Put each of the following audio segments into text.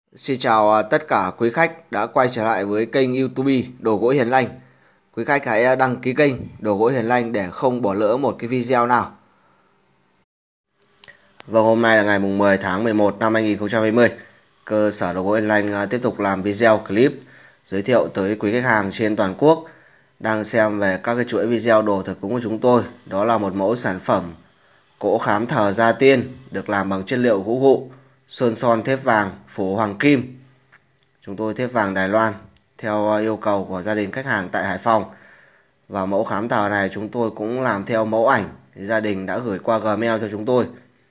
Xin chào tất cả quý khách đã quay trở lại với kênh YouTube Đồ Gỗ Hiền Lành. Quý khách hãy đăng ký kênh Đồ Gỗ Hiền Lành để không bỏ lỡ một cái video nào. Vâng, hôm nay là ngày 10 tháng 11 năm 2020. Cơ sở Đồ Gỗ Hiền Lành tiếp tục làm video clip giới thiệu tới quý khách hàng trên toàn quốc đang xem về các cái chuỗi video đồ thờ cúng của chúng tôi. Đó là một mẫu sản phẩm cỗ khám thờ gia tiên được làm bằng chất liệu gỗ gụ, sơn son thép vàng, phủ hoàng kim. Chúng tôi thép vàng Đài Loan theo yêu cầu của gia đình khách hàng tại Hải Phòng. Và mẫu khám thờ này chúng tôi cũng làm theo mẫu ảnh thì gia đình đã gửi qua Gmail cho chúng tôi.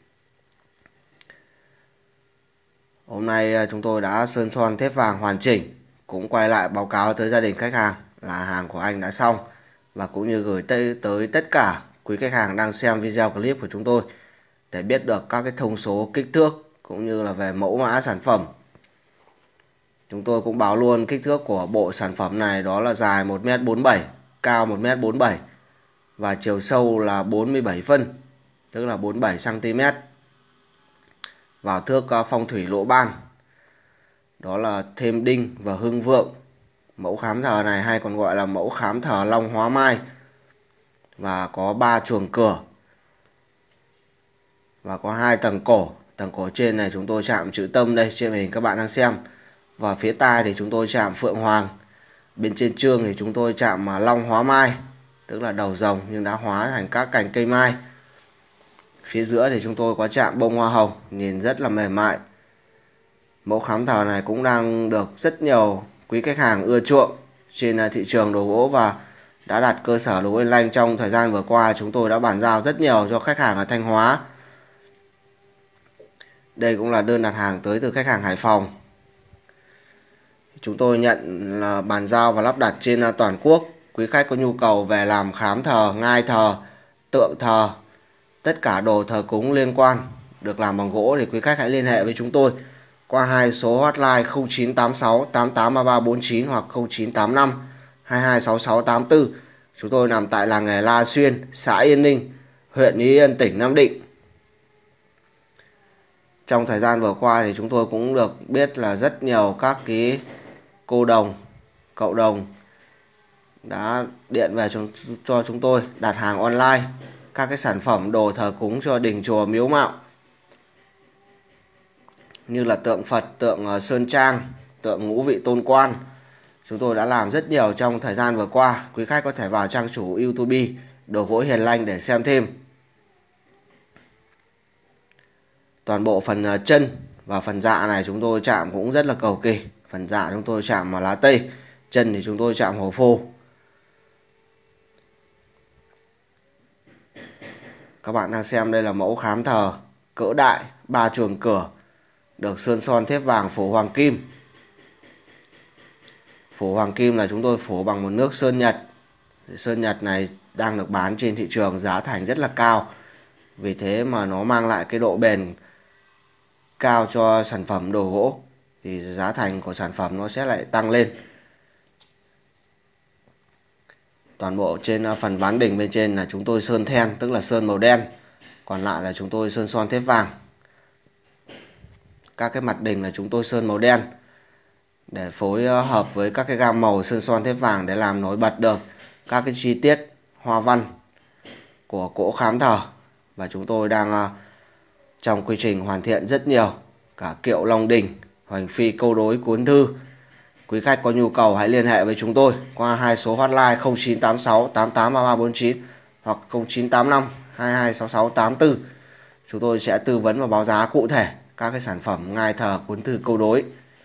Hôm nay chúng tôi đã sơn son thép vàng hoàn chỉnh, cũng quay lại báo cáo tới gia đình khách hàng là hàng của anh đã xong, và cũng như gửi tới tất cả quý khách hàng đang xem video clip của chúng tôi để biết được các cái thông số kích thước cũng như là về mẫu mã sản phẩm. Chúng tôi cũng báo luôn kích thước của bộ sản phẩm này, đó là dài 1m47, cao 1m47 và chiều sâu là 47 phân, tức là 47 cm. Vào thước phong thủy lỗ ban, đó là thêm đinh và hưng vượng. Mẫu khám thờ này hay còn gọi là mẫu khám thờ Long Hóa Mai, và có 3 chuồng cửa và có 2 tầng cổ. Tầng cổ trên này chúng tôi chạm chữ Tâm đây trên hình các bạn đang xem, và phía tai thì chúng tôi chạm Phượng Hoàng. Bên trên trương thì chúng tôi chạm Long Hóa Mai, tức là đầu rồng nhưng đã hóa thành các cành cây mai. Phía giữa thì chúng tôi có chạm bông hoa hồng, nhìn rất là mềm mại. Mẫu khám thờ này cũng đang được rất nhiều quý khách hàng ưa chuộng trên thị trường đồ gỗ, và đã đặt cơ sở Đồ Gỗ Hiền Lành trong thời gian vừa qua. Chúng tôi đã bàn giao rất nhiều cho khách hàng ở Thanh Hóa. Đây cũng là đơn đặt hàng tới từ khách hàng Hải Phòng. Chúng tôi nhận là bàn giao và lắp đặt trên toàn quốc. Quý khách có nhu cầu về làm khám thờ, ngai thờ, tượng thờ, tất cả đồ thờ cúng liên quan được làm bằng gỗ thì quý khách hãy liên hệ với chúng tôi qua hai số hotline 0986 883349 hoặc 0985 226684. Chúng tôi nằm tại làng nghề La Xuyên, xã Yên Ninh, huyện Ý Yên, tỉnh Nam Định. Trong thời gian vừa qua thì chúng tôi cũng được biết là rất nhiều các cái cô đồng, cậu đồng đã điện về cho chúng tôi đặt hàng online các cái sản phẩm đồ thờ cúng cho đình chùa miếu mạo, như là tượng Phật, tượng Sơn Trang, tượng Ngũ Vị Tôn Quan. Chúng tôi đã làm rất nhiều trong thời gian vừa qua. Quý khách có thể vào trang chủ YouTube Đồ Gỗ Hiền Lành để xem thêm. Toàn bộ phần chân và phần dạ này chúng tôi chạm cũng rất là cầu kỳ. Phần dạ chúng tôi chạm lá tây, chân thì chúng tôi chạm hổ phù. Các bạn đang xem đây là mẫu khám thờ cỡ đại, 3 chuồng cửa, được sơn son thép vàng phủ hoàng kim. Phủ hoàng kim là chúng tôi phủ bằng một nước sơn Nhật. Sơn Nhật này đang được bán trên thị trường giá thành rất là cao, vì thế mà nó mang lại cái độ bền cao cho sản phẩm đồ gỗ, thì giá thành của sản phẩm nó sẽ lại tăng lên. Toàn bộ trên phần ván đỉnh bên trên là chúng tôi sơn then, tức là sơn màu đen, còn lại là chúng tôi sơn son thép vàng. Các cái mặt đỉnh là chúng tôi sơn màu đen để phối hợp với các cái gam màu sơn son thép vàng để làm nổi bật được các cái chi tiết hoa văn của cỗ khám thờ. Và chúng tôi đang trong quy trình hoàn thiện rất nhiều cả kiệu long đình, hoành phi, câu đối, cuốn thư. Quý khách có nhu cầu hãy liên hệ với chúng tôi qua hai số hotline 0986 883349 hoặc 0985 226684. Chúng tôi sẽ tư vấn và báo giá cụ thể các cái sản phẩm ngai thờ, cuốn thư, câu đối.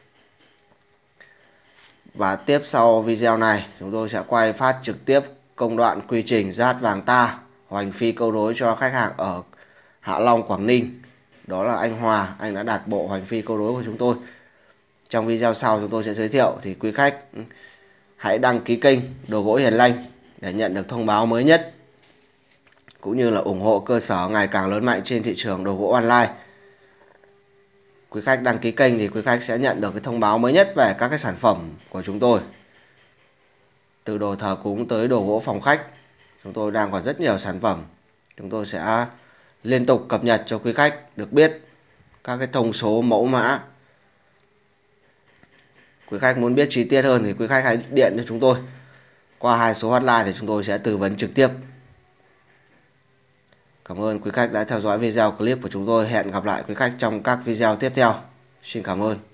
Và tiếp sau video này chúng tôi sẽ quay phát trực tiếp công đoạn quy trình rát vàng ta, hoành phi, câu đối cho khách hàng ở Hạ Long, Quảng Ninh. Đó là anh Hòa, anh đã đặt bộ hoành phi câu đối của chúng tôi. Trong video sau chúng tôi sẽ giới thiệu, thì quý khách hãy đăng ký kênh Đồ Gỗ Hiền Lành để nhận được thông báo mới nhất, cũng như là ủng hộ cơ sở ngày càng lớn mạnh trên thị trường đồ gỗ online. Quý khách đăng ký kênh thì quý khách sẽ nhận được cái thông báo mới nhất về các cái sản phẩm của chúng tôi. Từ đồ thờ cúng tới đồ gỗ phòng khách, chúng tôi đang còn rất nhiều sản phẩm. Chúng tôi sẽ liên tục cập nhật cho quý khách được biết các cái thông số, mẫu mã Quý khách muốn biết chi tiết hơn thì quý khách hãy điện cho chúng tôi qua 2 số hotline để chúng tôi sẽ tư vấn trực tiếp. Cảm ơn quý khách đã theo dõi video clip của chúng tôi. Hẹn gặp lại quý khách trong các video tiếp theo. Xin cảm ơn.